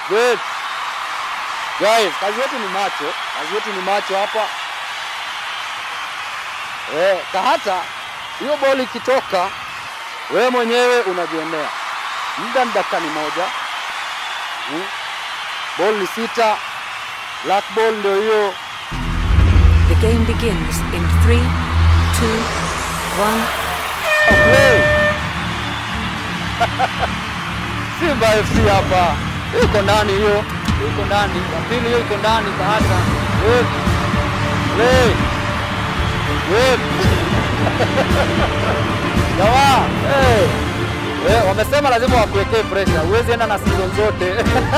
Good. Guys, kazi yetu ni macho. Kazi yetu ni macho hapa. Kahata, hiyo ball ikitoka, wewe mwenyewe unajiendea. Muda ni dakika moja. Ball ni 6. Black ball ndio hiyo. The game begins in 3, 2, 1. Play. Simba FC hapa. Iko ndani hiyo. Iko ndani. Ya pili hiyo iko ndani Kahata. Good. Play. Good. Jamaa, wamesema lazima wakuwekee pressure. Huwezi enda na season zote.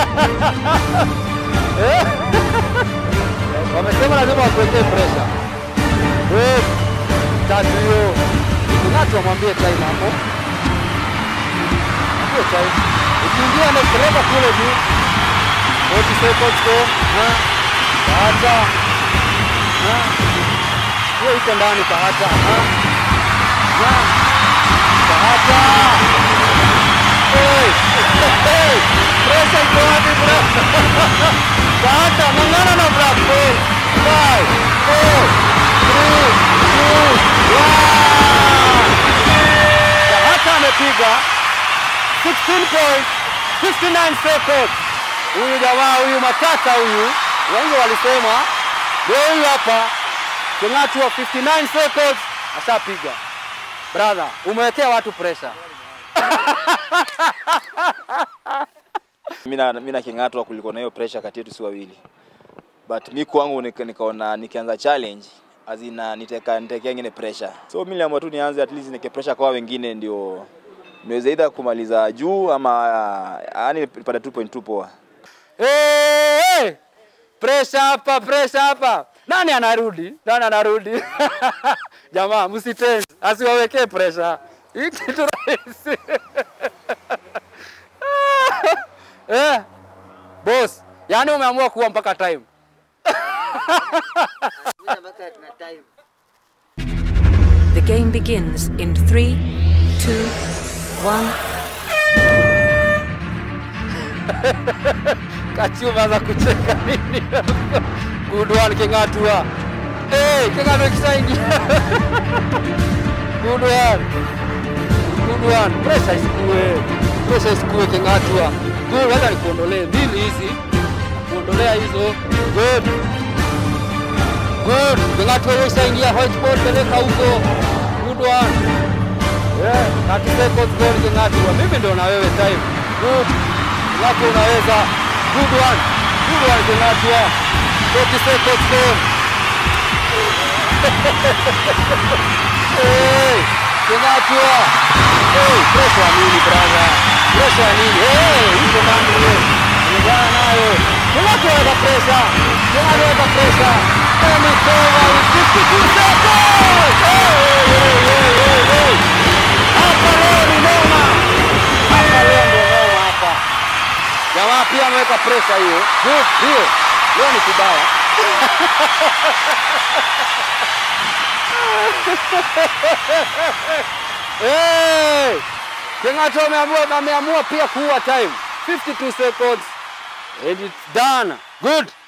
Wamesema lazima wakuwekee pressure. Good. Tatu hiyo. Tunacho wamwambie time hapo. Hiyo time. Ukiingia na kelele kule juu. 40 seconds go. Kahata. Hiyo iko ndani Kahata. Kahata. Pressure iko wapi bro? Kahata, ngangana na black ball. 5, 4, 3, 2, 1. Kahata amepiga 16 points, 59 seconds. Huyu jamaa huyu matata huyu. Wengi walisema leo huyu hapa King'atu wa 59 seconds ashapiga. Brother, umewekea watu pressure. Mimi na King'atu kuliko na hiyo pressure kati yetu si wawili. But mimi kwangu nikaona nikianza challenge azina nitekea nyingine pressure. So mimi niliamua tu nianze at least nike pressure kwa wengine ndio niweze either kumaliza juu ama yani nipata 2.2 poa. Pressure hapa. Nani anarudi? Jamaa, msitense. Asiwawekee pressure. Hii kitu rahisi. Boss, yani umeamua kuwa mpaka time. The game begins in 3, 2, 1. Kachuma za kucheka nini? Good one King'atu. King'atu kisaingia. Good one. Pressure isikue King'atu. Good, wacha nikuondolee mbili hizi. Kuondolea hizo. Good. King'atu wewe isaingia white ball peleka huko. Good one. 30 seconds goal King'atu. Mimi ndo na wewe time. Good. King'atu unaweza. Good one King'atu. 40 seconds goal. King'atu. Pressure nini brother? Pressure nini? Hizo mambo hiyo. Unajana nayo. King'atu weka pressure. And it's over with 52 seconds. Hapa leo ni noma. Jamaa pia ameweka pressure hiyo. Good, hiyo. Leo ni kibaya. King'atu ameamua pia kuua time. 52 seconds. And it's done. Good.